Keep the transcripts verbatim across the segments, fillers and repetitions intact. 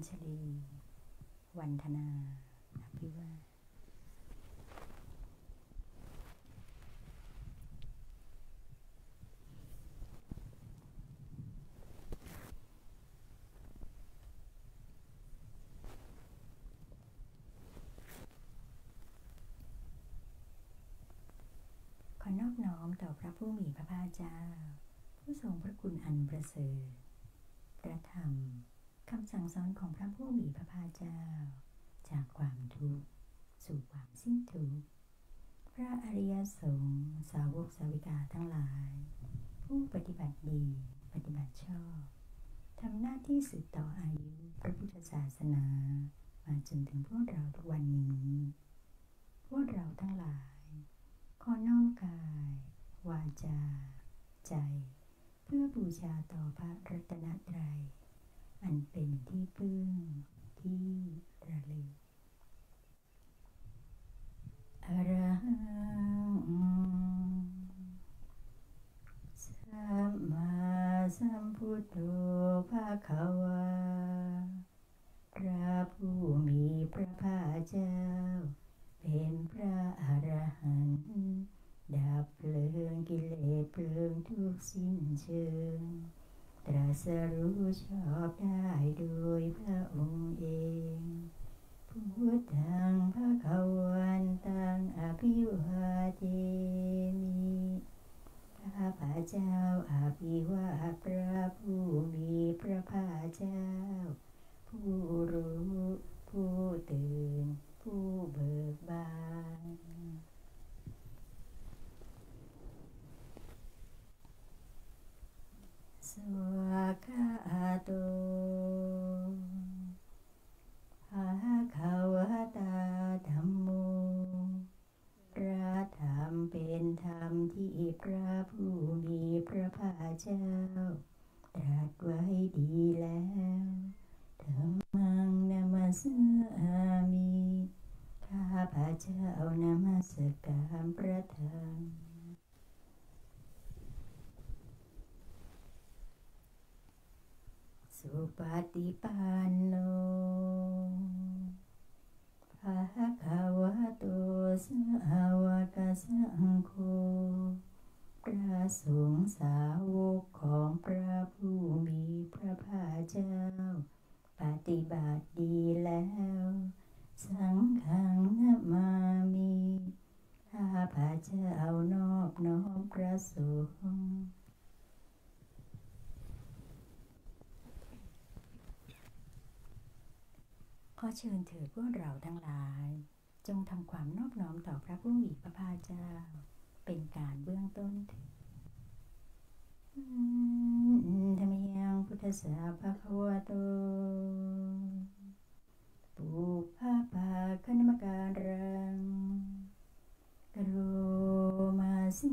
ชลีวันธนาอภิวาสขอนอบน้อมต่อพระผู้มีพระภาคเจ้าผู้ทรงพระคุณอันประเสริฐพระธรรมคำสั่งสอนของพระผู้มีพระภาคเจ้าจากความทุกข์สู่ความสิ้นทุกข์พระอริยสงฆ์สาวกสาวิกาทั้งหลายผู้ปฏิบัติดีปฏิบัติชอบทำหน้าที่สืบต่ออายุพระพุทธศาสนามาจนถึงพวกเราทุกวันนี้พวกเราทั้งหลายขอน้อมกายวาจาใจเพื่อบูชาต่อพระรัตนตรัยอันเป็นที่พึ่งที่ระลึกอรหังสัมมาสัมพุทโธภควาพระผู้มีพระภาคเจ้าเป็นพระอรหันต์ดับเพลิงกิเลสเพลิงทุกข์สิ้นเชิงตรัสรู้ชอบได้โดยพระองค์เองพุทธังภวันตังอภิวาเทมิข้าพระเจ้าอภิวาทพระผู้มีพระภาคเจ้าผู้รู้ผู้ตื่นผู้เบิกบานสวากขาโตภะคะวะตาธัมโมพระธรรมเป็นธรรมที่พระผู้มีพระภาคเจ้าตรัสไว้ดีแล้วธัมมังนัมสสามิข้าพระเจ้านมัสการพระธรรมสุปฏิปันโนภะคะวะโตสาวกสังโฆพระสงฆ์สาวกของพระผู้มีพระภาคเจ้าปฏิบัติดีแล้วสังฆังนะมามิข้าพระเจ้านอบน้อมพระสงฆ์ขอเชิญเถิดพวกเราทั้งหลายจงทำความนอบน้อมต่อพระผู้มีพระภาคเจ้าเป็นการเบื้องต้นเถิดธรรมยังพุทธัสสะภะคะวะโตปุพพะภาคณมการังกโรมาสิ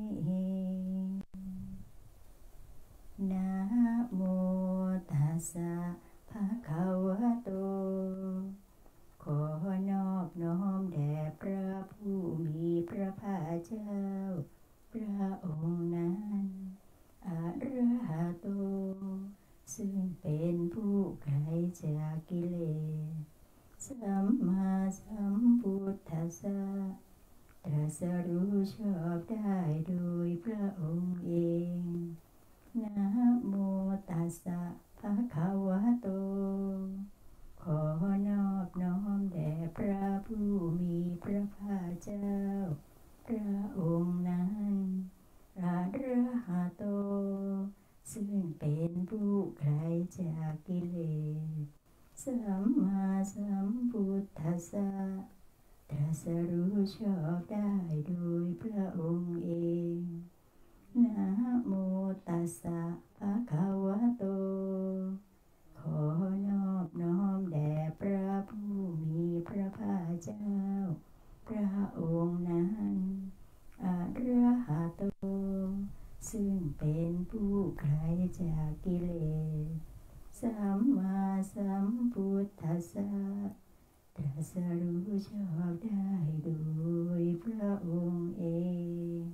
นะโมตัสสะภะคะวะโตขอนอบน้อมแด่พระผู้มีพระภาคเจ้าพระองค์นั้นอรหัตโตซึ่งเป็นผู้ไกลจากกิเลสสัมมาสัมพุทธัสสะตรัสรู้ชอบได้โดยพระองค์เองนะโมตัสสะภะคะวะโตขอนอบน้อมแด่พระผู้มีพระภาคเจ้าพระองค์นั้นอรหัตโตซึ่งเป็นผู้ไกลจากกิเลสสัมมาสัมพุทธัสสะตรัสรู้ชอบได้โดยพระองค์เองนะโมตัสสะภะคะวะโตขอนอบน้อมแด่พระผู้มีพระภาคเจ้าพระองค์นั้นอรหัตโตซึ่งเป็นผู้ไกลจากกิเลสสัมมาสัมพุทธัสสะตรัสรู้ชอบได้โดยพระองค์เอง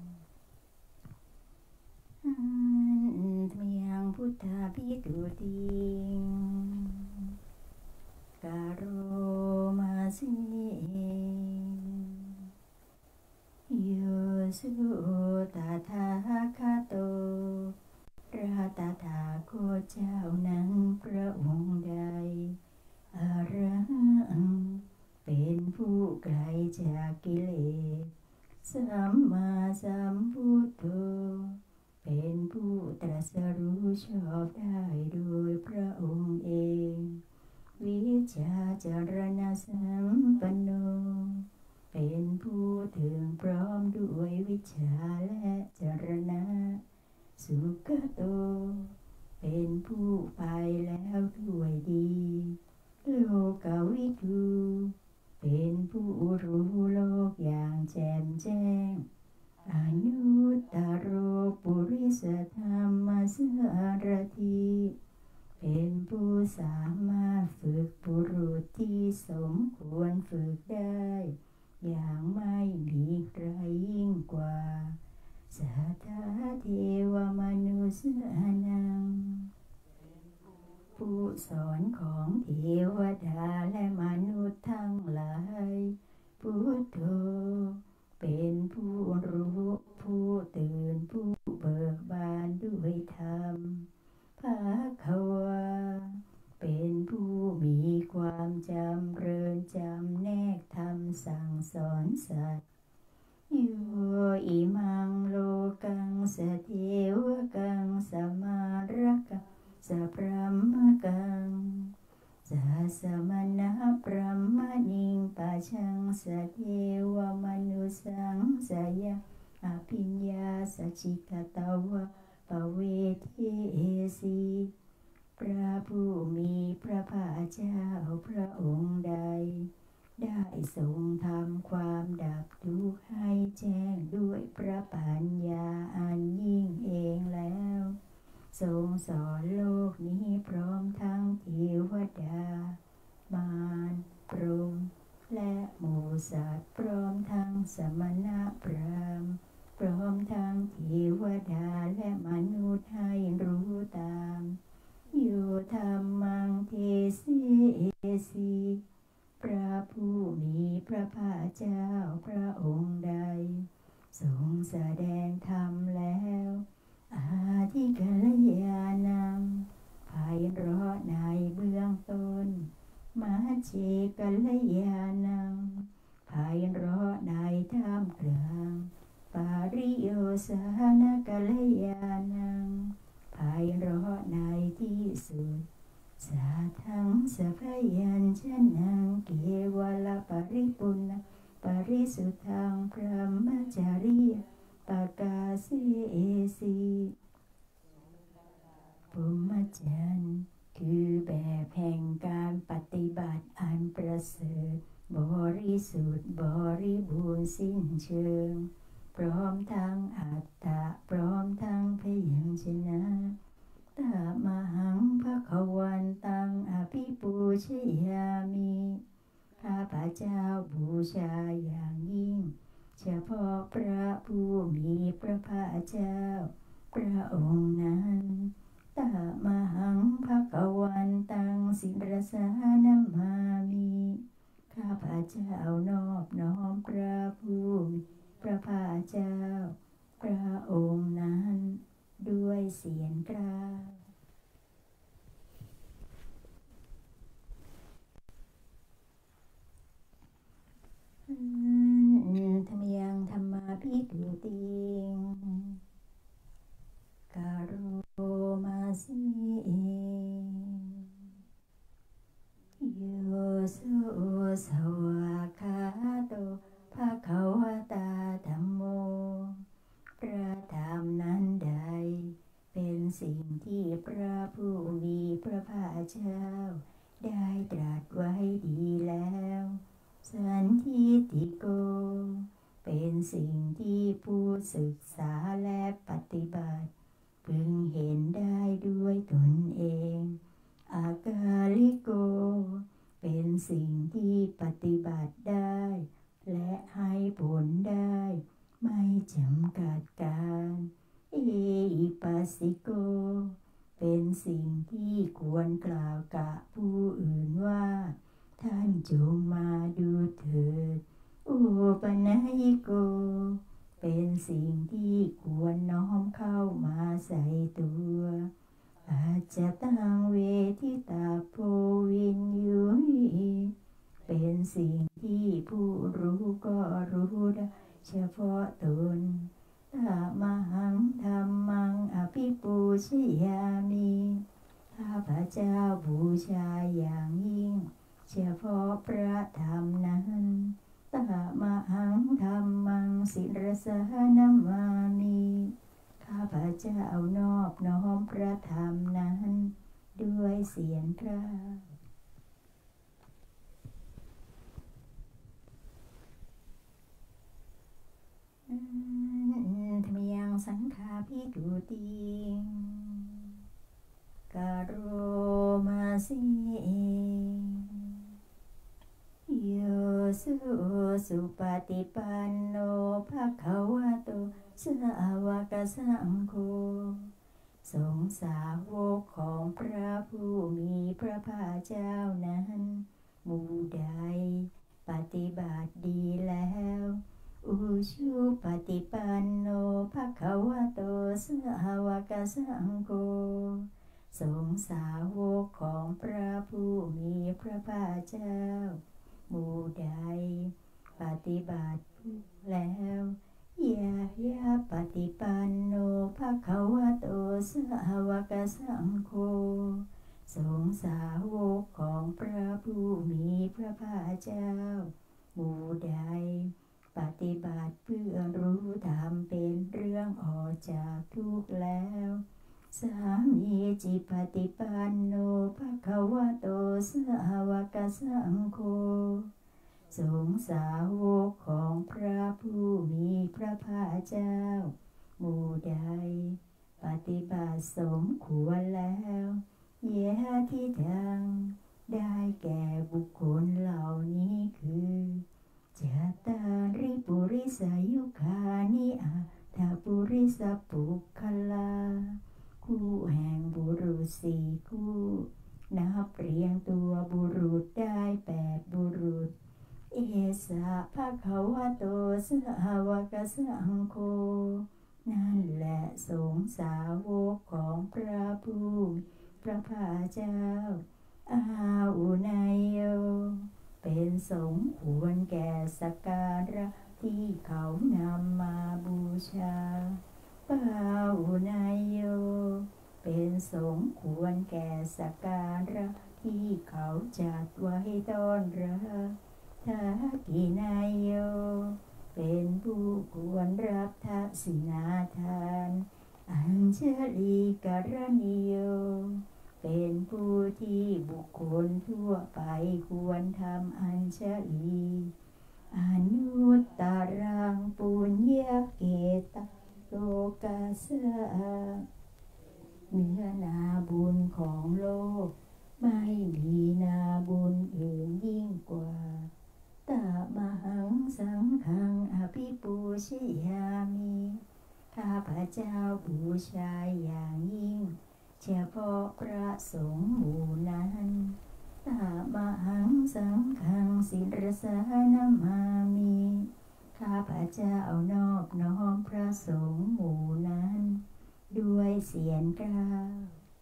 อันธรรมยังพุทธาภิกขุติไกลจากกิเลสสัมมาสัมพุทโธเป็นผู้ตรัสรู้ชอบได้โดยพระองค์เองวิชาจารณะสัมปันโนเป็นผู้ถึงพร้อมด้วยวิชาและจารณะสุขโตเป็นผู้ไปแล้วด้วยดีโลกวิทูเป็นผู้รู้โลกอย่างแจ่มแจ้งอนุตตโรปุริสธรรมสารถิเป็นผู้สามารถฝึกบุรุษที่สมควรฝึกได้อย่างไม่มีใครยิ่งกว่าสัทธาเทวมนุษย์นังผู้สอนของเทวดาและมนุษย์ทั้งหลายพุทโธเป็นผู้รู้ผู้ตื่นผู้เบิกบานด้วยธรรมภควาเป็นผู้มีความจำเริญจำแนกธรรมสั่งสอนสัตว์โยอิมังโลกังสเทวกังสมารกังสัพพมกังสัสมณะพรหมณิงปัจฉังสเทวมนุสังสยะอภิญญาสัจจิกตวะปเวทิเอสีพระผู้มีพระภาคเจ้าพระองค์ใดได้ทรงทำความดับทุกข์ให้แจ้งด้วยพระปัญญาอันยิ่งเองแล้วทรงสอนโลกนี้พร้อมทั้งเทวดามารพรหมและหมู่สัตว์พร้อมทั้งสมณะพราหมณ์พร้อมทั้งเทวดาและมนุษย์ให้รู้ตามโยธรรมังเทสีเอสีพระผู้มีพระภาคเจ้าพระองค์ใดทรงแสดงธรรมแล้วอาทิกัลยาณังไพเราะในเบื้องต้นมัชฌิกัลยาณังไพเราะในท่ามกลางปาริโยสานกัลยาณังไพเราะในที่สุดสาทังสัพยัญชนะเกวลปริปุณณปริสุทธังพรหมจาริยปกาเสเอสีพรหมจรรย์คือแบบแห่งการปฏิบัติอันประเสริฐบริสุทธิ์บริบูรณ์สิ้นเชิงพร้อมทั้งอัตตะพร้อมทั้งพยัญชนะตามหังภควันตังอภิปูชยามิข้าพเจ้าบูชาอย่างยิ่งเฉพาะพระผู้มีพระภาคเจ้าพระองค์นั้นตามหังภควันตังสิรสานามามิข้าพเจ้านอบน้อมพระผู้มีพระภาคเจ้าพระองค์นั้นด้วยเสียงกล้าวธรรมยังธรรมาภิกุติงกาโรมาสิโยโสสวากขาโตภควตาธัมโมพระธรรมนั้นใดเป็นสิ่งที่พระผู้มีพระภาคเจ้าได้ตรัสไว้ดีแล้วสันทิฏฐิโกเป็นสิ่งที่ผู้ศึกษาและปฏิบัติพึงเห็นได้ด้วยตนเองอากาลิโกเป็นสิ่งที่ปฏิบัติได้และให้ผลได้ไม่จำกัดการเอหิปัสสิโกเป็นสิ่งที่ควรกล่าวกับผู้อื่นว่าท่านจงมาดูเถิดอุปนัยโกเป็นสิ่งที่ควรน้อมเข้ามาใส่ตัวอาจจะตังเวทิตาโพวินยุยเป็นสิ่งที่ผู้รู้ก็รู้ได้เฉพาะตนตามหังธัมมังอภิปูชยามิข้าพเจ้าบูชาอย่างยิ่งเฉพาะพระธรรมนั้นตามหังธัมมังศิรสหนามามิข้าพเจ้านอบน้อมพระธรรมนั้นด้วยเสียงกล้าธรรมยังสังฆาภิกุติกโรมาสิโยสุสุปฏิปันโนภควโตสาวกสังโฆสงฆ์สาวกของพระผู้มีพระภาคเจ้านั้นหมู่ใดปฏิบัติดีแล้วอุชุปฏิปันโนภควโตสาวกสังโฆสงฆ์สาวกของพระผู้มีพระภาคเจ้าหมู่ใดปฏิบัติแล้วยายาปฏิปันโนภควโตสาวกสังโฆสงฆ์สาวกของพระผู้มีพระภาคเจ้าหมู่ใดปฏิบัติเพื่อรู้ธรรมเป็นเรื่องออกจากทุกข์แล้วสามีจิปฏิปันโนภควโตสาวกสังโฆสงฆ์สาวกของพระผู้มีพระภาคเจ้าหมู่ใดปฏิบัติสมควรแล้วยะทิทังได้แก่บุคคลเหล่านี้คือจัตตาริปุริสายุคานิอัตถปุริสปุคคลาคู่แห่งบุรุษสี่คู่นับเรียงตัวบุรุษได้แปดบุรุษเอสะภควโตสาวกสังโฆนั่นแหละสงฆ์สาวกของพระผู้พระภาคเจ้าอาหุนายโยเป็นสงฆ์ควรแก่สักการะที่เขานำมาบูชาปาหุนายโยเป็นสงฆ์ควรแก่สักการะที่เขาจัดไว้ต้อนรับทักขินายโยเป็นผู้ควรรับทักษิณาทานอัญชลีกรณีโยเป็นผู้ที่บุคคลทั่วไปควรทำอัญชลีอนุตตรังปุญญเกตโลกัสสะเนื้อนาบุญของโลกไม่มีนาบุญอื่นยิ่งกว่าตามหังสังฆังอภิปูชยามิข้าพเจ้าบูชาอย่างยิ่งเฉพาะพระสงฆ์หมู่นั้นตามหังสังฆังศิรสหนามามิข้าพเจ้านอบน้อมพระสงฆ์หมู่นั้นด้วยเสียงกล้าว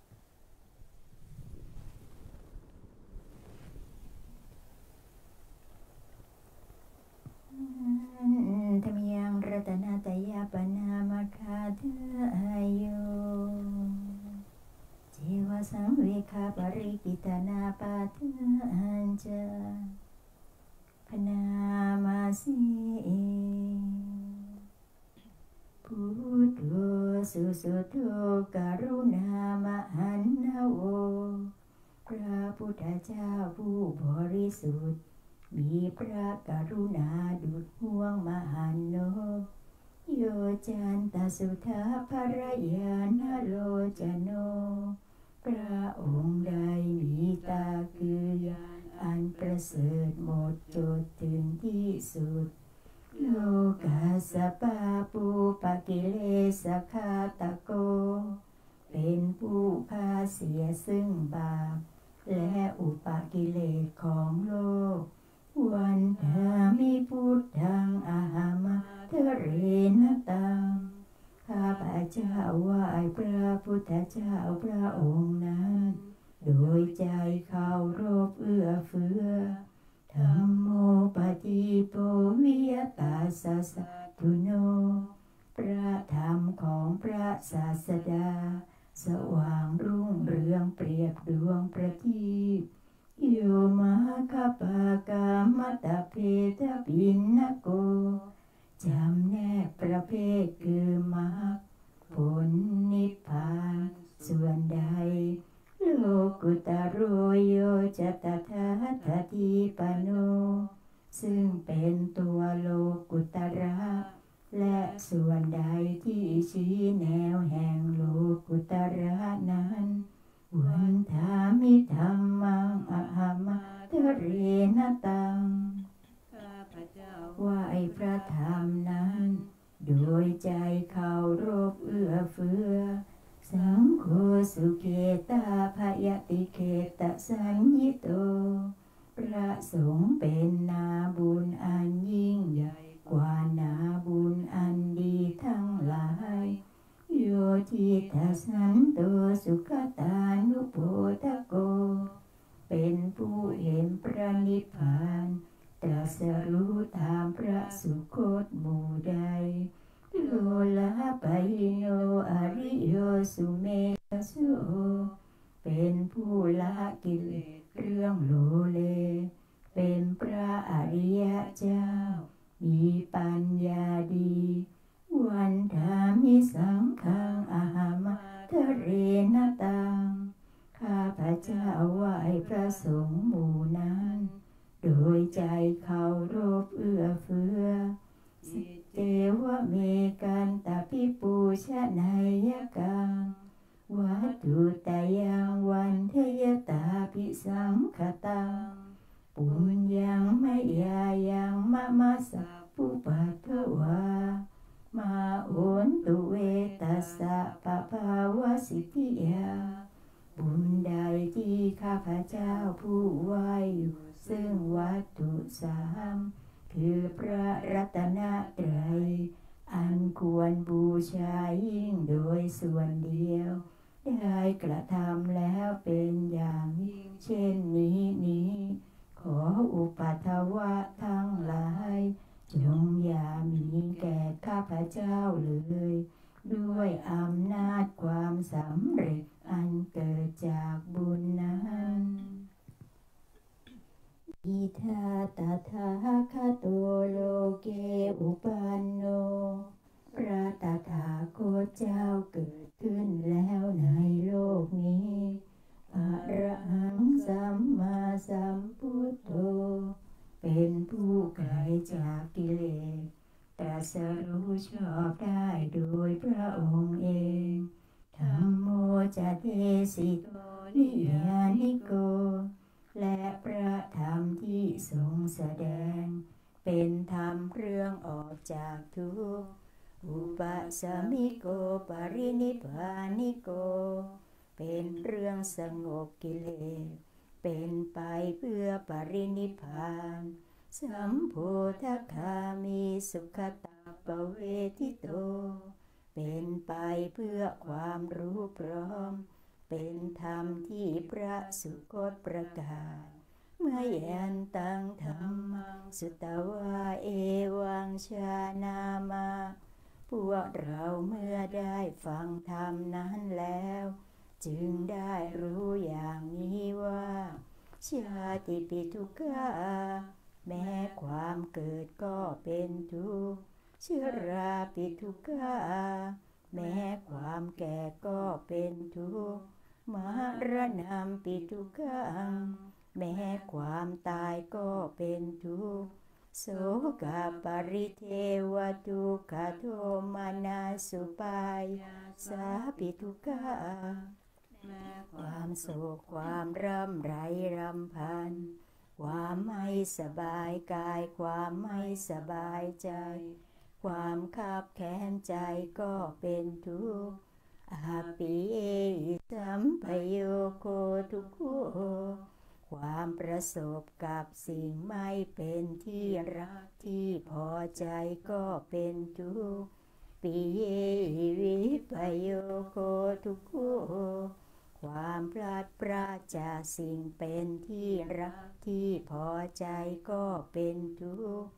ธรรมยังรัตนาตยาปนามคาทายโยเจวสังเวคาปริกิตนาปาทันจาพนามาสิพุทโธสุสุโธกรุณามหันนโวพระพุทธเจ้าผู้บริสุทธิ์มีพระกรุณาดุจห่วงมหันโนโยจันตสุทาภรยานโลจโนพระองค์ใดมีตาคือญาณอันประเสริฐหมดจดถึงที่สุดโลกัสสปาปูปกิเลสคาตโกเป็นผู้พาเสียซึ่งบาปและอุปกิเลสของโลกวันธามิพุทธังอาหามะเทเรนตังข้าพเจ้าไหว้พระพุทธเจ้าพระองค์นั้นโดยใจเคารพเอื้อเฟื้อธัมโมสสะตุโนพระธรรมของพระศาสดาสว่างรุ่งเรืองเปรียบดวงประทีปโยมหคปากามตะเพทปินนโกจำแนกประเภทคือมรรคผลนิพพานส่วนใดโลกุตโรโยจตถาคติปโนซึ่งเป็นตัวโลกุตระและส่วนใดที่ชี้แนวแห่งโลกุตระนั้นวันธามิธรรมังอะหัมทะเรนตังข้าพเจ้าไหว้พระธรรมนั้นโดยใจเคารพเอื้อเฟื้อสังโฆสุเกตาภยติเขตสัญญิโตพระสงฆ์เป็นนาบุญอันยิ่งใหญ่กว่านาบุญอันดีทั้งหลายโยทิทัสสันโตสุขตานุโพธโกเป็นผู้เห็นพระนิพพานตรัสรู้ตามพระสุคตหมู่ใดโลลาปหิโนอริโยสุเมธโสเป็นผู้ละกิเลสเรื่องโลเลเป็นพระอริยเจ้ามีปัญญาดีวันธามิสังฆังอะหัมทะเรนตังข้าพเจ้าไหว้พระสงฆ์หมู่นั้นโดยใจเคารพเอื้อเฟื้อสิเตวะเมกันตปิปูชนายกังวัตถุตายังวันเทยตาภิสังขตังปุญญังมยายังมะมะสัพพุปัทถวามาโอนตุเวตัสสะปะภาวะสิทธิยาบุญใดที่ข้าพเจ้าผู้ไหว้อยู่ซึ่งวัตถุสามคือพระรัตนตรัยอันควรบูชายิ่งโดยส่วนเดียวได้กระทำแล้วเป็นอย่างยิ่งเช่นนี้นี้ขออุปัฏฐวะทั้งหลายจงอย่ามีแก่ข้าพเจ้าเลยด้วยอำนาจความสำเร็จอันเกิดจากบุญนั้นอิทาตถาคโตโลเกอุปันโนพระตถาคตเจ้าเกิดขึ้นแล้วในโลกนี้อะระหังสัมมาสัมพุทโธเป็นผู้ไกลจากกิเลสตรัสรู้ชอบได้โดยพระองค์เองธัมโมจะเทสิโตนิยานิโกและพระธรรมที่ทรงแสดงเป็นธรรมเครื่องออกจากทุกข์อุปสมิโกปรินิพพานิโกเป็นเรื่องสงบกิเลสเป็นไปเพื่อปรินิพพานสัมโพธคามีสุขตาปเวทิโตเป็นไปเพื่อความรู้พร้อมเป็นธรรมที่พระสุคตประกาศเมื่อยันตังธรรมังสุตวาเอวังชานามาพวกเราเมื่อได้ฟังธรรมนั้นแล้วจึงได้รู้อย่างนี้ว่าชาติปิทุกขาแม้ความเกิดก็เป็นทุกข์ชราปิทุกขาแม้ความแก่ก็เป็นทุกข์มรณะปิทุกขังแม้ความตายก็เป็นทุกข์โสกปริเทวทุกขโทมนัสสุปายาสาปิทุกขาแม้ความโศกความร่ำไรรำพันความไม่สบายกายความไม่สบายใจความคับแค้นใจก็เป็นทุกข์อาปิเอสัมปโยโคทุกโขความประสบกับสิ่งไม่เป็นที่รักที่พอใจก็เป็นทุกข์ปิเยวิปโยโคทุกโขความพลาดพลาดจากสิ่งเป็นที่รักที่พอใจก็เป็นทุกข์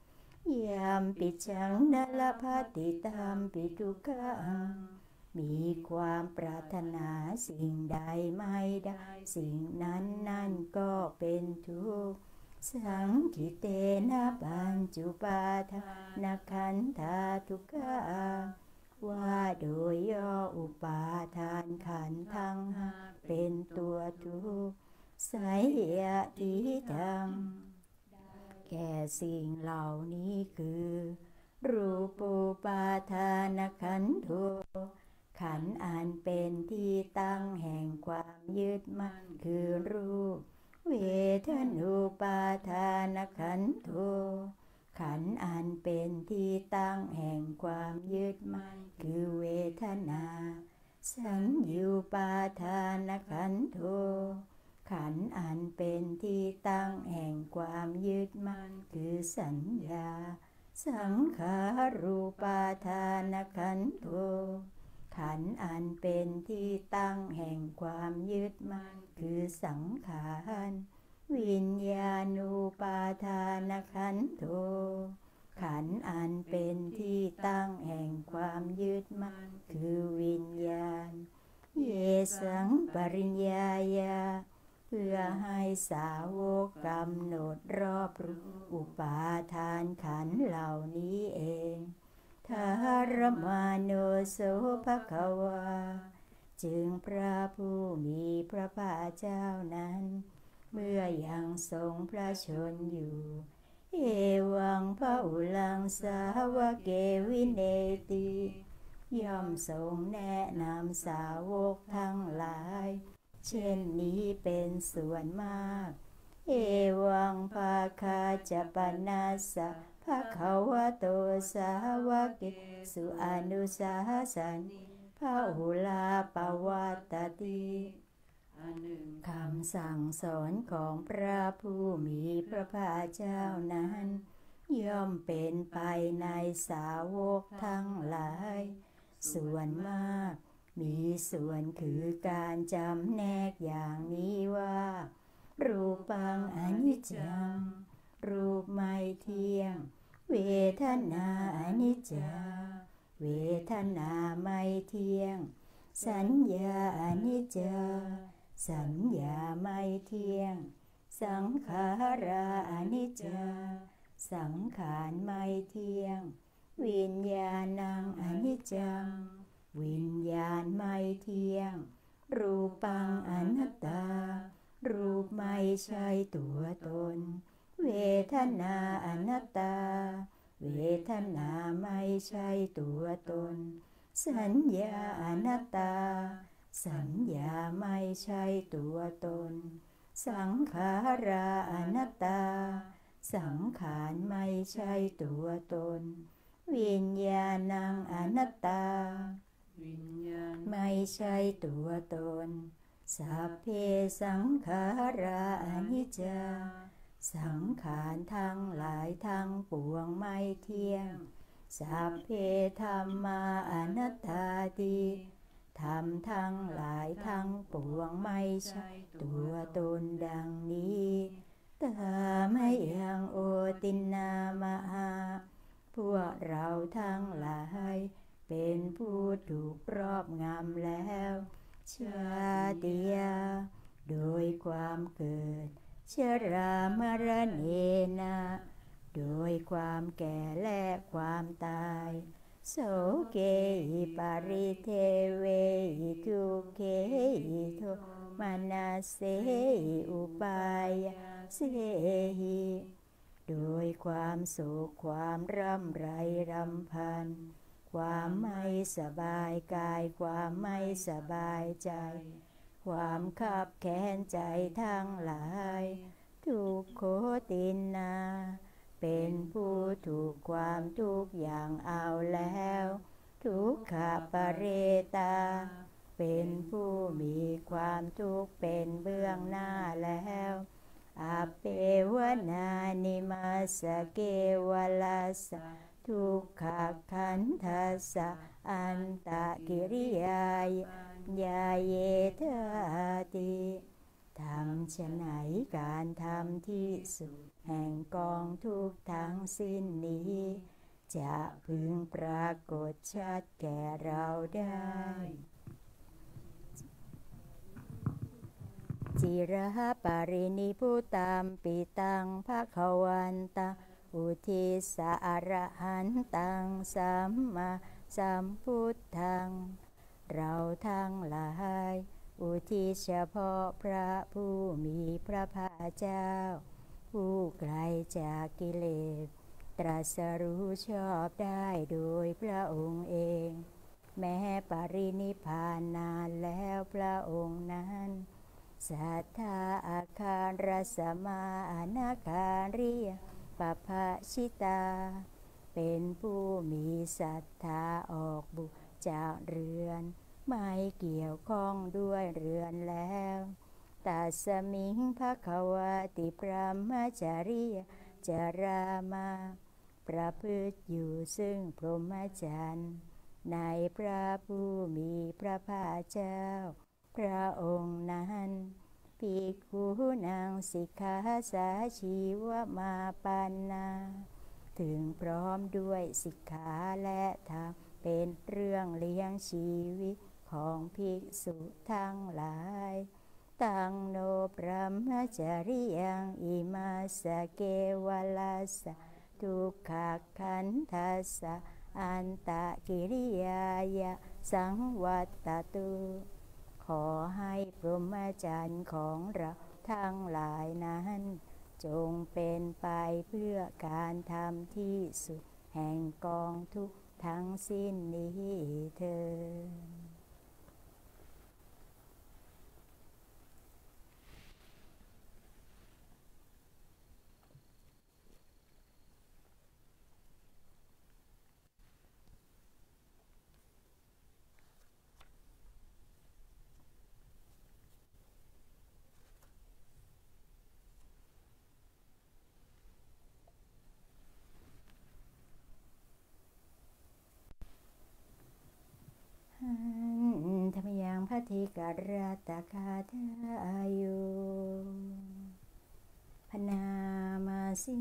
ยามปิจังนลภาติตามปิทุกขังมีความปรารถนาสิ่งใดไม่ได้สิ่งนั้นนั่นก็เป็นทุกข์สังคิเตนะปัญจุปาทานขันธาทุกขาว่าโดยย่ออุปาทานขันธ์ทั้งห้าเป็นตัวทุกข์ไสยทิตังแก่สิ่งเหล่านี้คือรูปูปาทานขันธุขันธ์อันเป็นที่ตั้งแห่งความยึดมั่นคือรูปเวทนูปาทานขันธุขันธ์อันเป็นที่ตั้งแห่งความยึดมั่นคือเวทนาสัญญูปาทานขันธุขันธ์อันเป็นที่ตั้งแห่งความยึดมั่นคือสัญญาสังขารูปาทานขันธุขันธ์อันเป็นที่ตั้งแห่งความยึดมั่นคือสังขารวิญญาณูปาทานขันธุขันธ์อันเป็นที่ตั้งแห่งความยึดมั่นคือวิญญาณเยสังปริญญายาเพื่อให้สาวกกำหนดรอบรู้อุปาทานขันธ์เหล่านี้เองทารมาโนโสภควาจึงพระผู้มีพระภาคเจ้านั้นเมื่อยังทรงพระชนอยู่เอวังพระอุลังสาวกเกวินเนติย่อมทรงแนะนำสาวกทั้งหลายเช่นนี้เป็นส่วนมากเอวังภาคาจะปนัสสะภะคะวะโตสาวกเกสุอนุสาสนิพหุลาปวัตตติคำสั่งสอนของพระผู้มีพระภาคเจ้านั้นย่อมเป็นไปในสาวกทั้งหลายส่วนมากมีส่วนคือการจำแนกอย่างนี้ว่ารูปังอนิจจังรูปไม่เที่ยงเวทนาอนิจจาเวทนาไม่เที่ยงสัญญาอนิจจาสัญญาไม่เที่ยงสังขาราอนิจจาสังขารไม่เที่ยงวิญญาณังอนิจจังวิญญาณไม่เที่ยงรูปังอนัตตารูปไม่ใช่ตัวตนเวทนาอนัตตาเวทนาไม่ใช่ตัวตนสัญญาอนัตตาสัญญาไม่ใช่ตัวตนสังขาราอนัตตาสังขารไม่ใช่ตัวตนวิญญาณังอนัตตาวิญญาณไม่ใช่ตัวตนสัพเพสังขาราอนิจจาสังขารทั้งหลายทั้งปวงไม่เที่ยงสัพเพธัมมาอนัตตาติธรรมทั้งหลายทั้งปวงไม่ใช่ตัวตนดังนี้ตามยังโอตินนามหาพวกเราทั้งหลายเป็นผู้ถูกรอบงำแล้วชาติยาโดยความเกิดชรามรณเนนะโดยความแก่และความตายโสเกหิปาริเทเวหิทุกเขหิโทมานาเสหิอุปายาเสหิโดยความโศกความร่ำไรรำพันความไม่สบายกายความไม่สบายใจความคับแค้นใจทั้งหลายทุกโขตินนาเป็นผู้ถูกความทุกข์อย่างเอาแล้วทุกขปเรตาเป็นผู้มีความทุกข์เป็นเบื้องหน้าแล้วอาเปวนานิมาสเกวลัสสะทุกขขันธัสสะอันตกิริยายาเยทาติทำฉะไหนการทำที่สุดแห่งกองทุกข์ทั้งสิ้นนี้จะพึงปรากฏชัดแก่เราได้จิระปารินิพุตัมปิตังภคะวันตังอุทิสะอรหันตังสัมมาสัมพุทธังเราทั้งหลายอุทิศเฉพาะพระผู้มีพระภาคเจ้าผู้ไกลจากกิเลสตรัสรู้ชอบได้โดยพระองค์เองแม้ปรินิพพานนานแล้วพระองค์นั้นสัทธาอาคารสมาอนาคาริยปภชิตาเป็นผู้มีศรัทธาออกบุญจากเรือนไม่เกี่ยวข้องด้วยเรือนแล้วตัสมิงภควติพรหมจาริยจารามาประพฤติอยู่ซึ่งพรหมจรรย์ในพระผู้มีพระภาคเจ้าพระองค์นั้นภิกขุนางสิกขาสาชีวมาปันนาถึงพร้อมด้วยสิกขาและธรรมเป็นเรื่องเลี้ยงชีวิตของภิกษุทั้งหลายตังโนพรหมจาริยังอิมาสเกวลัสสะทุกขขันธัสสะอันตะกิริยายะสังวัตตตุขอให้พรหมจรรย์ของเราทั้งหลายนั้นจงเป็นไปเพื่อการทำที่สุดแห่งกองทุกข์ทั้งสิ้นนี้เถิดธรรมยังพัทธิการัตตคาทายุพนามาสี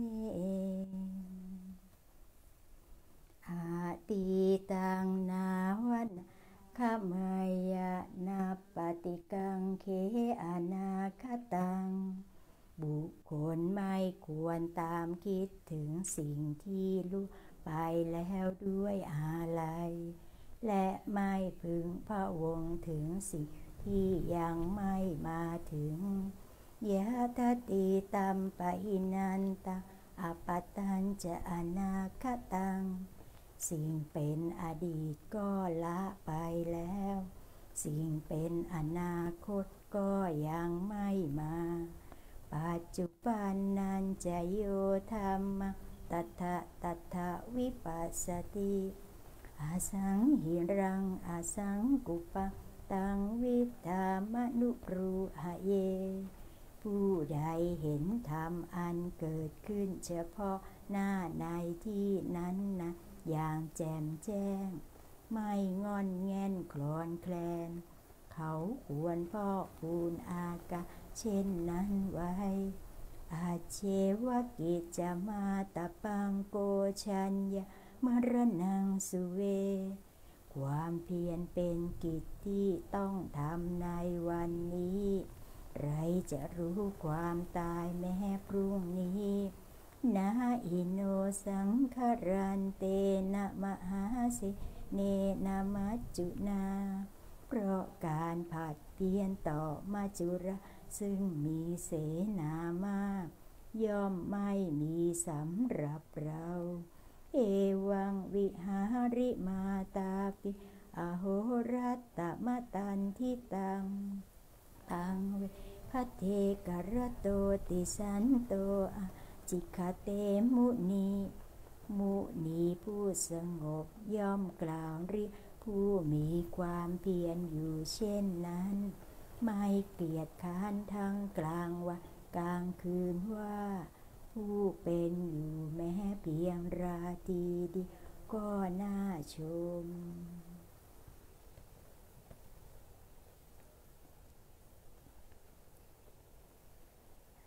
อาติตังนาวันขมายะนาปฏิกังเขอนาคตังบุคคลไม่ควรตามคิดถึงสิ่งที่ล่วงไปแล้วด้วยอาลัยและไม่พึงพะวงถึงสิ่งที่ยังไม่มาถึงยะทัตติตัมปะหินันตังอปัตตัญจะอนาคตังสิ่งเป็นอดีตก็ละไปแล้วสิ่งเป็นอนาคตก็ยังไม่มาปัจจุบันนันจะโยธรรมตัทธะตัทธะวิปัสสติอาสังหิรังอาสังกุปะตังวิตามนุปรูหะเยผู้ใดเห็นธรรมอันเกิดขึ้นเฉพาะหน้าในที่นั้นนะอย่างแจ่มแจ้งไม่งอนแง่นคลอนแคลนเขาควรพอกพูนอากาเช่นนั้นไว้อาเชวกิจจะมาตะปังโกชัญญมรณังสุเวความเพียรเป็นกิจที่ต้องทำในวันนี้ใครจะรู้ความตายแม้พรุ่งนี้นาอิโนสังขรันเตนะมหาสิเนนะมัจจุนาเพราะการผัดเพียรต่อมัจจุราซึ่งมีเสนามากย่อมไม่มีสำหรับเราเอวังวิหาริมาตาปิอโหรัตตมตันทิตังตังเวพัทเทกรโตติสันโตอาจิคเตมุนีมุนีผู้สงบย่อมกล่าวเรียกผู้มีความเพียรอยู่เช่นนั้นไม่เกียจค้านทั้งกลางวันกลางคืนว่าผู้เป็นอยู่แม้เพียงราตรีเดียวก็น่าชม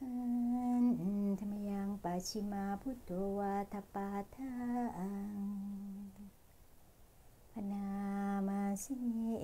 ธรรมยังปัจฉิมาพุทโธวาทปาทังพนามาสิ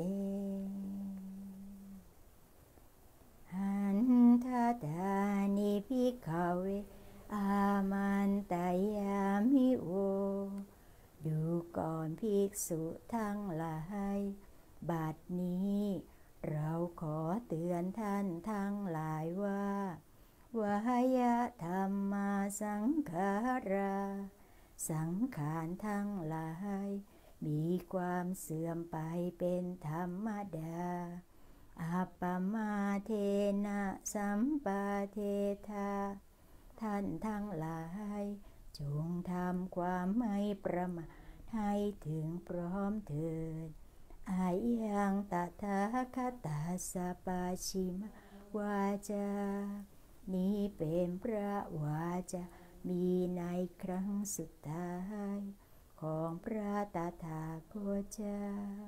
หันทตานิภิกขเวอามันตายามิโวดูก่อนภิกษุทั้งหลายบัดนี้เราขอเตือนท่านทั้งหลายว่าวายธรรมาสังขาราสังขารทั้งหลายมีความเสื่อมไปเป็นธรรมดาอัปปมาเทนะสัมปาเทธาท่านทั้งหลายจงทำความไม่ประมาทให้ถึงพร้อมเถิดอายังตถาคตาสปาชิมวาจานี้เป็นพระวาจามีในครั้งสุดท้ายของพระตถาคตเจ้า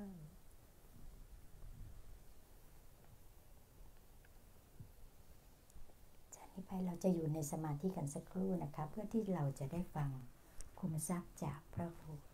จากนี้ไปเราจะอยู่ในสมาธิกันสักครู่นะคะเพื่อที่เราจะได้ฟังคุมทรัพย์จากพระโอษฐ์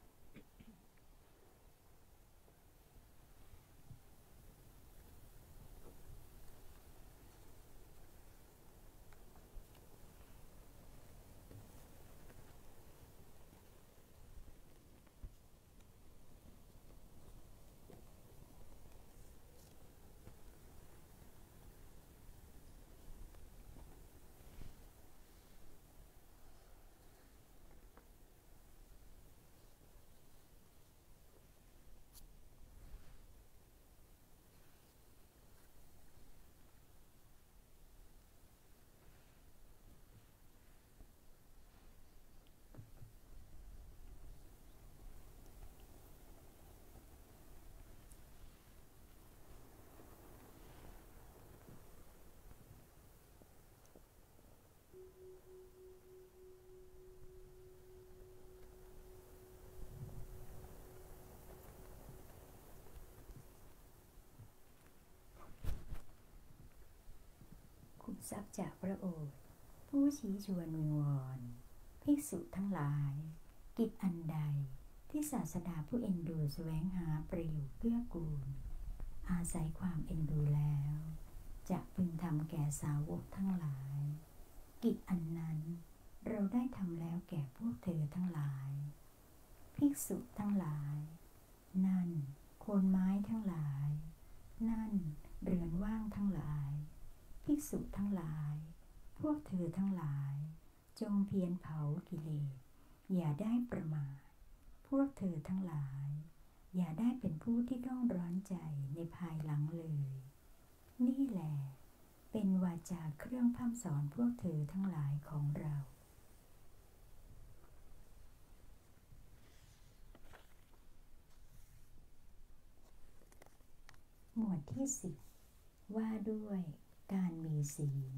ทรัพย์จากพระโอษฐ์ผู้ชี้ชวนวิงวอนภิกษุทั้งหลายกิจอันใดที่ศาสดาผู้เอ็นดูแสวงหาประโยชน์เกื้อกูลอาศัยความเอ็นดูแล้วจะพึงทำแก่สาวกทั้งหลายกิจอันนั้นเราได้ทำแล้วแก่พวกเธอทั้งหลายภิกษุทั้งหลายนั่นโคนไม้ทั้งหลายนั่นเรือนว่างทั้งหลายภิกษุทั้งหลายพวกเธอทั้งหลายจงเพียรเผากิเลสอย่าได้ประมาทพวกเธอทั้งหลายอย่าได้เป็นผู้ที่ต้องร้อนใจในภายหลังเลยนี่แหละเป็นวาจาเครื่องพร่ำสอนพวกเธอทั้งหลายของเราหมวดที่สิบว่าด้วยการมีศีล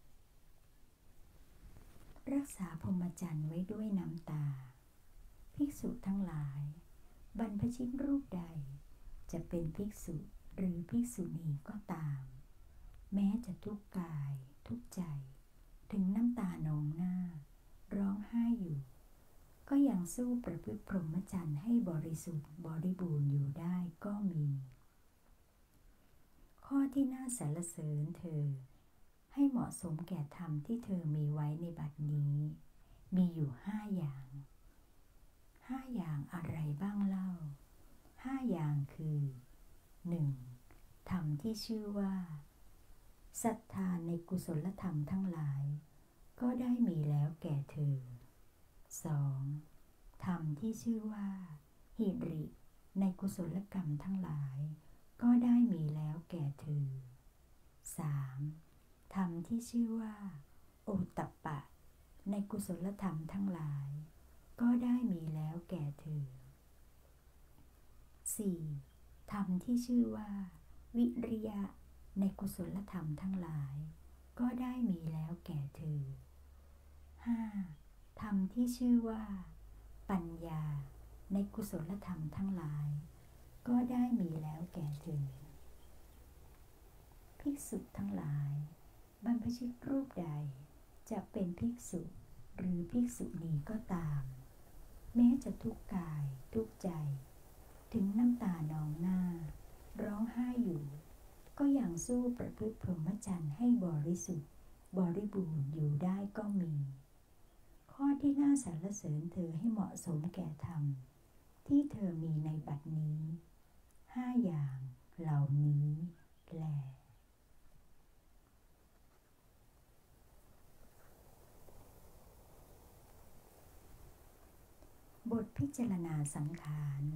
รักษาพรหมจรรย์ไว้ด้วยน้ำตาภิกษุทั้งหลายบรรพชิตรูปใดจะเป็นภิกษุหรือภิกษุณีก็ตามแม้จะทุกข์กายทุกข์ใจถึงน้ำตานองหน้าร้องไห้อยู่ก็ยังสู้ประพฤติพรหมจรรย์ให้บริสุทธิ์บริบูรณ์อยู่ได้ก็มีข้อที่น่าสรรเสริญเธอให้เหมาะสมแก่ธรรมที่เธอมีไว้ในบัดนี้มีอยู่ห้าอย่างห้าอย่างอะไรบ้างเล่าห้าอย่างคือหนึ่งธรรมที่ชื่อว่าศรัทธาในกุศลธรรมทั้งหลายก็ได้มีแล้วแก่เธอสองธรรมที่ชื่อว่าหิริในกุศลกรรมทั้งหลายก็ได้มีแล้วแก่เธอสามธรรมที่ชื่อว่าโอตตัปปะในกุศลธรรมทั้งหลายก็ได้มีแล้วแก่เธอสี่ธรรมที่ชื่อว่าวิริยะในกุศลธรรมทั้งหลายก็ได้มีแล้วแก่เธอห้าธรรมที่ชื่อว่าปัญญาในกุศลธรรมทั้งหลายก็ได้มีแล้วแก่เธอภิกษุทั้งหลายบรรพชิตรูปใดจะเป็นภิกษุหรือภิกษุณีก็ตามแม้จะทุกข์กายทุกข์ใจถึงน้ำตานองหน้าร้องไห้อยู่ก็ยังสู้ประพฤติพรหมจรรย์ให้บริสุทธิ์บริบูรณ์อยู่ได้ก็มีข้อที่น่าสรรเสริญเธอให้เหมาะสมแก่ธรรมที่เธอมีในบัดนี้ห้าอย่างเหล่านี้แลบทพิจารณาสังขาร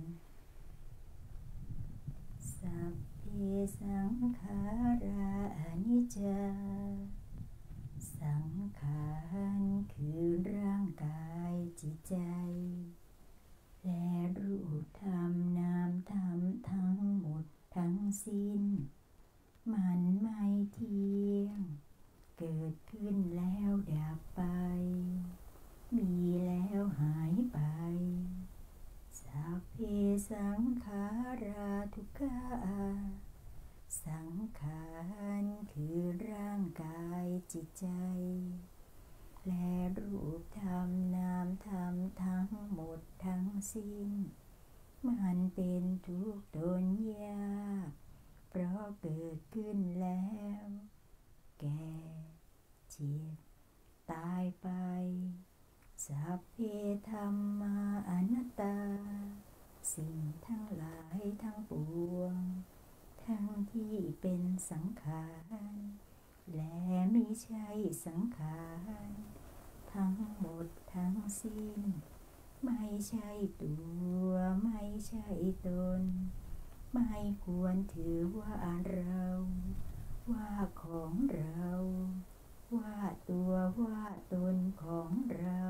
สัพเพสังขาราอนิจจาสังขารคือร่างกายจิตใจและรูปธรรมนามธรรมทั้งหมดทั้งสิ้นมันไม่เที่ยงเกิดขึ้นแล้วดับไปมีแล้วหายไปสัพเพสังขาราทุกขาสังขารคือร่างกายจิตใจและรูปธรรมนามธรรมทั้งหมดทั้งสิ้นมันเป็นทุกข์ทนยากเพราะเกิดขึ้นแล้วแก่เจ็บตายไปสัพเพธัมมาอนัตตาสิ่งทั้งหลายทั้งปวงทั้งที่เป็นสังขารและไม่ใช่สังขารทั้งหมดทั้งสิ้นไม่ใช่ตัวไม่ใช่ตนไม่ควรถือว่าเราว่าของเราว่าตัวว่าตนของเรา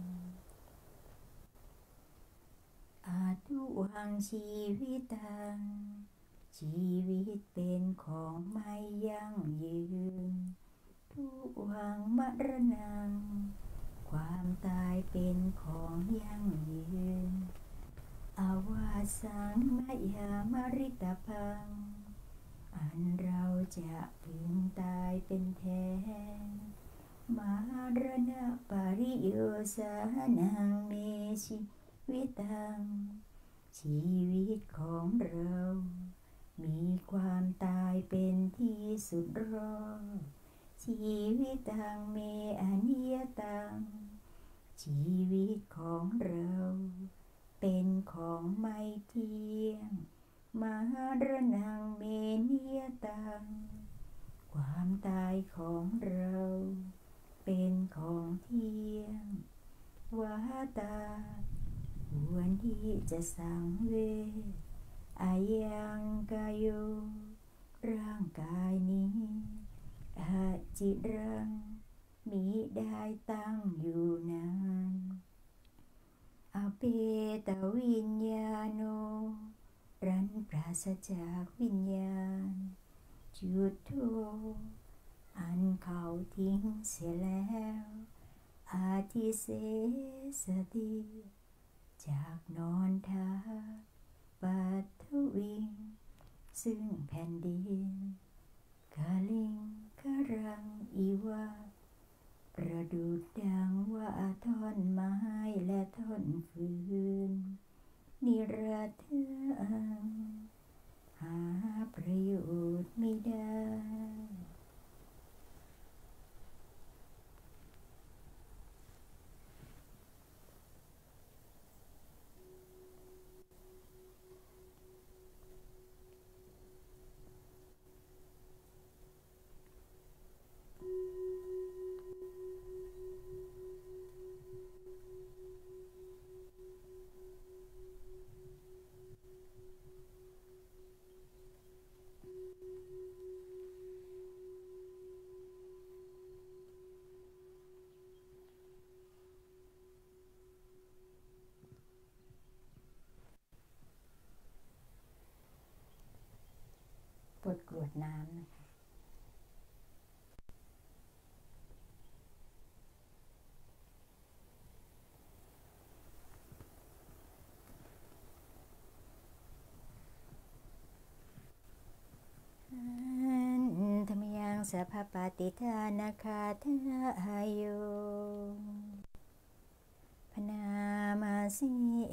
อาทุวังชีวิตังชีวิตเป็นของไม่ยั่งยืนทุวังมรณังความตายเป็นของยั่งยืนอาวาสังมยามริตพังอันเราจะพึงตายเป็นแท้มารณะปริโยสานังเมชีวิตังชีวิตของเรามีความตายเป็นที่สุดรอชีวิตังเมอนิยตังชีวิตของเราเป็นของไม่เที่ยงมรณังเมนิยตังความตายของเราเป็นของเที่ยงวาตาควรที่จะสังเวชอายังกายโยร่างกายนี้อาจิรังมิได้ตั้งอยู่นานอเปตวิญญาโนรันปราศจากวิญญาณจุดโธอันเขาทิ้งเสียแล้วอาทิเสสติจากนอนทาปัทวิงซึ่งแผ่นดินกาลิงกรังอีวาประดุจดังว่าท่อนไม้และท่อนฟืนนิรัตถังหาประโยชน์ไม่ได้บทกรวดน้ำนะคะธรรมยังสัพพปฏิทานาคาทาโยพนามาสิเอ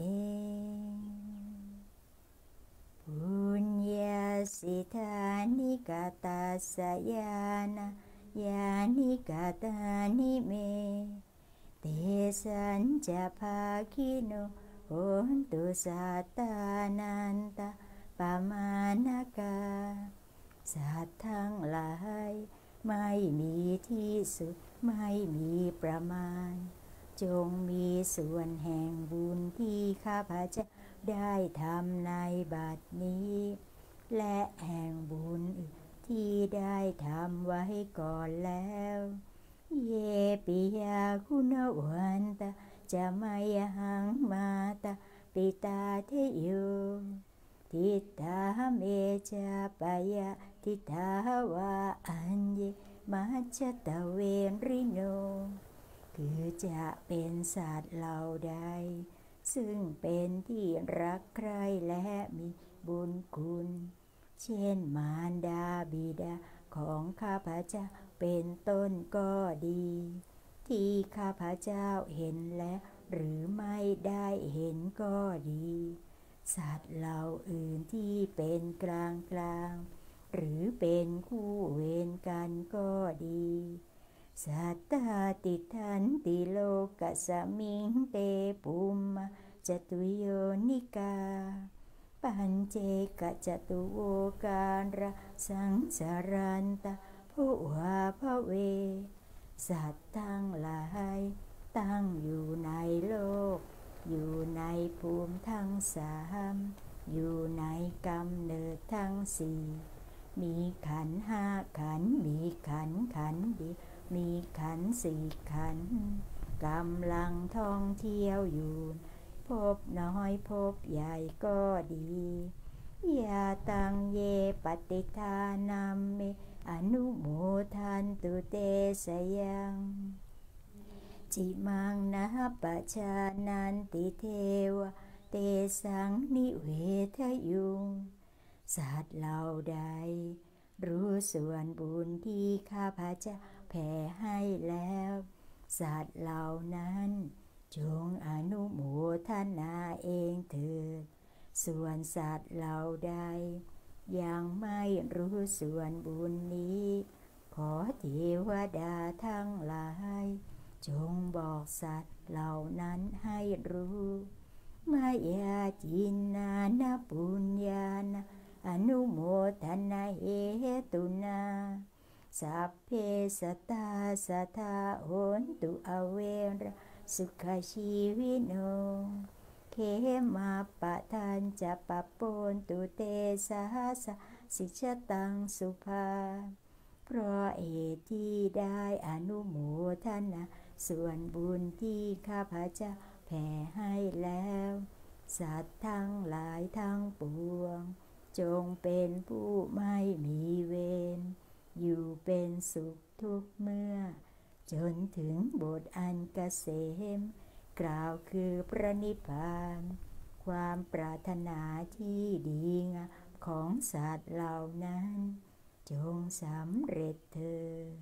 ปุญญาสิทานิกาตาสยานายานิกาตานิเมเตสัญจะภาคิโนโหนตุสัตตานันตาปามานากาสัตว์ทั้งหลายไม่มีที่สุดไม่มีประมาณจงมีส่วนแห่งบุญที่ข้าพเจ้าได้ทำในบัดนี้และแห่งบุญที่ได้ทำไว้ก่อนแล้วเยปิยาคุณวันตาจะมายหังมาตาปิตาเทโยทิฏฐาเมจาปยะทิฏฐาวาอัญเยมัจจตเวริโนคือจะเป็นสัตว์เหล่าใดซึ่งเป็นที่รักใคร่และมีบุญคุณเช่นมารดาบิดาของข้าพเจ้าเป็นต้นก็ดีที่ข้าพเจ้าเห็นและหรือไม่ได้เห็นก็ดีสัตว์เหล่าอื่นที่เป็นกลางกลางหรือเป็นคู่เวรกันก็ดีสัตตาติทันติโลกัสสมิงเตปุมมะจตุโยนิกาปัญเจกจตุโวการะสังสารันตะผู้วาภเวสัตว์ทั้งหลายตั้งอยู่ในโลกอยู่ในภูมิทั้งสามอยู่ในกำเนิดทั้งสี่มีขันธ์ห้าขันธ์มีขันธ์ขันธ์เดียวมีขันธ์สี่ขันธ์กำลังท่องเที่ยวอยู่พบน้อยพบใหญ่ก็ดียาตังเยปฏิทานัมเมอนุโมทันตุเตสยังจิมังนะปัจจานันติเทวะเตสังนิเวทยุงสัตว์เหล่าใดรู้ส่วนบุญที่ข้าพเจ้าแผ่ให้แล้วสัตว์เหล่านั้นจงอนุโมทนาเองเถิดส่วนสัตว์เหล่าใดยังไม่รู้ส่วนบุญนี้ขอเทวดาทั้งหลายจงบอกสัตว์เหล่านั้นให้รู้มายาจินนานะปุญญานะอนุโมทนาเหตุนาสัพเพสัตตาสัทธาโหนตุอเวระสุขชีวิโนเขมาปะทันจะปะปนตุเตสาสะสิชตังสุภาเพราะเหตุที่ได้อนุโมทนาส่วนบุญที่ข้าพเจ้าแผ่ให้แล้วสัตว์ทั้งหลายทั้งปวงจงเป็นผู้ไม่มีเวรอยู่เป็นสุขทุกเมื่อจนถึงบทอันเกษมกล่าวคือพระนิพพานความปรารถนาที่ดีงามของสัตว์เหล่านั้นจงสำเร็จเถิด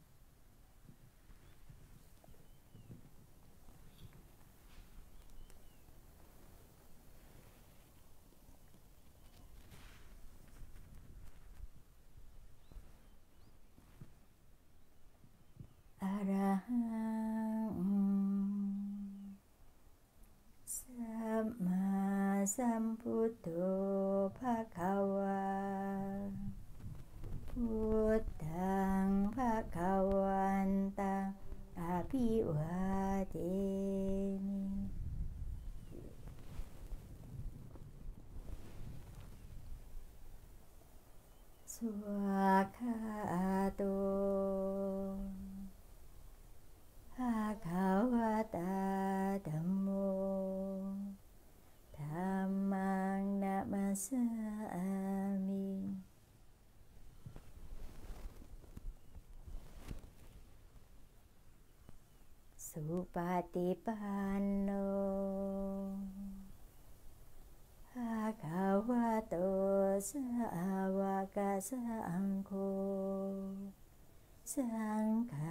อรหังสัมมาสัมพุทโธภควาพุทธังภควันตังอภิวาเทมิสวากขาโตภควตาธัมโมธัมมังนะมัสสามิสุปฏิปันโนภควโตสาวกสังโฆสังฆ